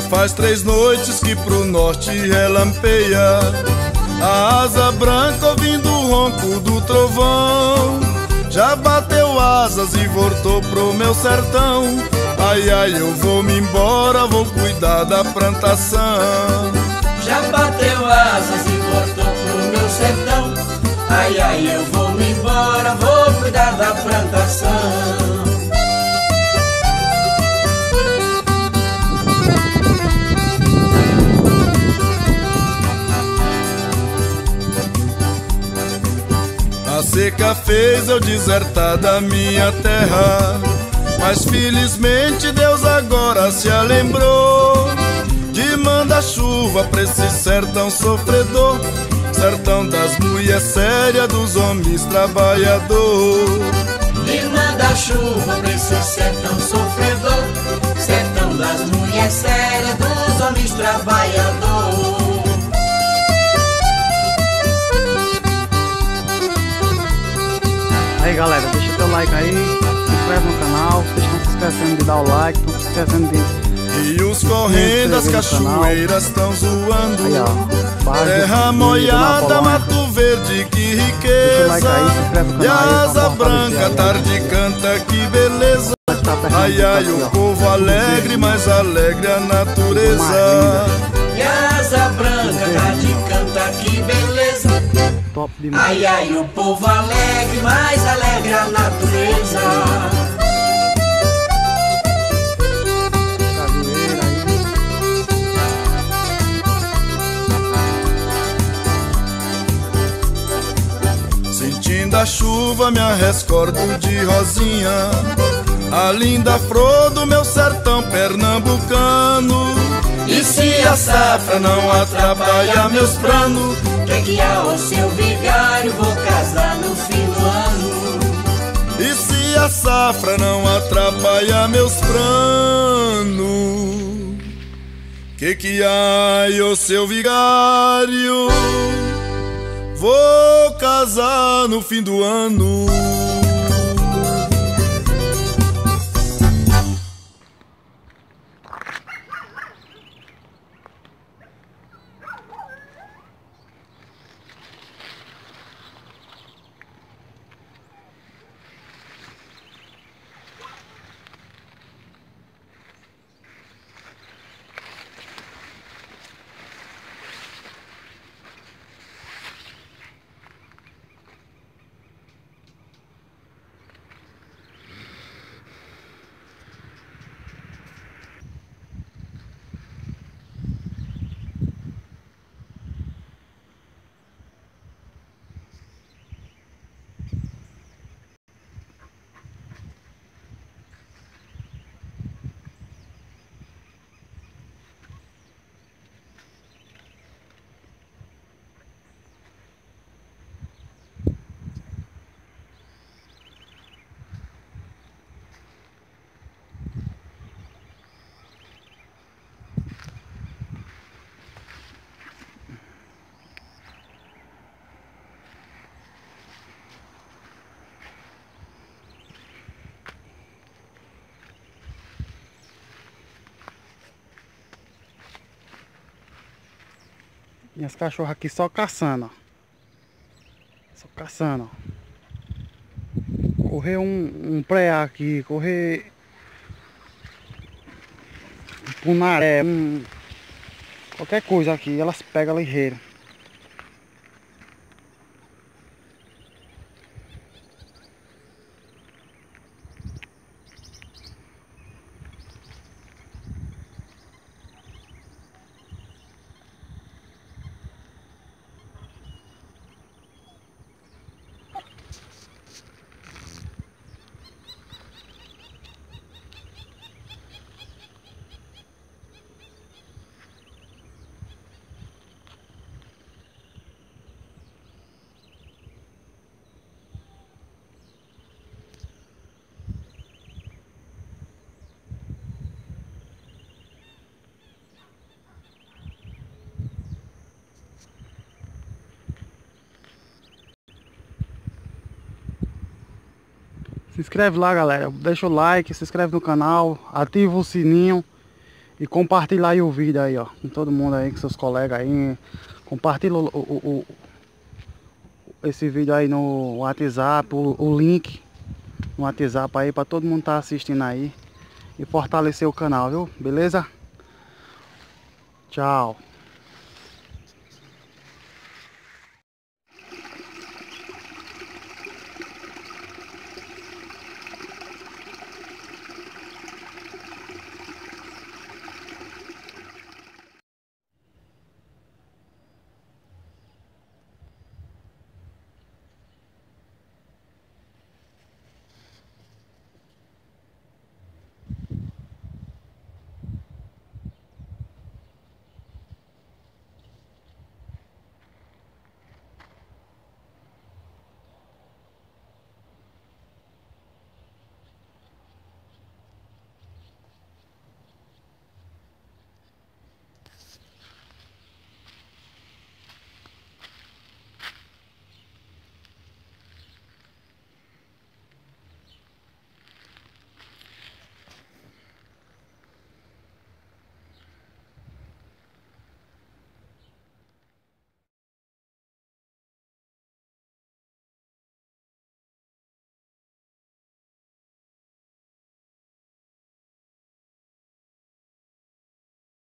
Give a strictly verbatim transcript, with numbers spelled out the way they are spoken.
faz três noites que pro norte relampeia, a asa branca ouvindo o ronco do trovão. Já bateu asas e voltou pro meu sertão. Ai, ai, eu vou me embora, vou cuidar da plantação. Já bateu asas e voltou pro meu sertão. Ai, ai, eu vou me embora, vou cuidar da plantação. A seca fez eu desertar da minha terra, mas felizmente Deus agora se lembrou de mandar chuva pra esse sertão sofredor, sertão das mulheres sérias, dos homens trabalhador. De mandar chuva pra esse sertão sofredor, sertão das mulheres sérias, dos homens trabalhador. Aí galera, deixa teu like aí, se inscreve no canal. Vocês estão se esquecendo de dar o like, estão se esquecendo de... E os correndo, as cachoeiras estão zoando. Aí, ó, terra molhada, mato verde, que riqueza. Like aí, se inscreve no e canal, a asa aí, branca, tarde canta, que beleza. Ai, ai, o povo alegre, mais alegre a natureza. E a asa branca, tarde canta, que beleza. Top demais. Ai, ai, o povo alegre, mais alegre a natureza. Cajueira aí. Sentindo a chuva me arrescordo de rosinha, a linda flor do meu sertão pernambucano. E se a safra não atrapalha meus planos, que que há, ô seu vigário, vou casar no fim do ano. E se a safra não atrapalha meus planos, que que há, ô seu vigário, vou casar no fim do ano. Minhas cachorras aqui só caçando, ó. Só caçando, ó. Correr um, um preá aqui, correr um punaré, um, qualquer coisa aqui, elas pegam ligeiro. Se inscreve lá, galera, deixa o like, se inscreve no canal, ativa o sininho E compartilha aí o vídeo aí, ó. Com todo mundo aí, com seus colegas aí. Compartilha o, o, o, esse vídeo aí no WhatsApp, o, o link no WhatsApp aí pra todo mundo tá assistindo aí. E fortalecer o canal, viu? Beleza? Tchau.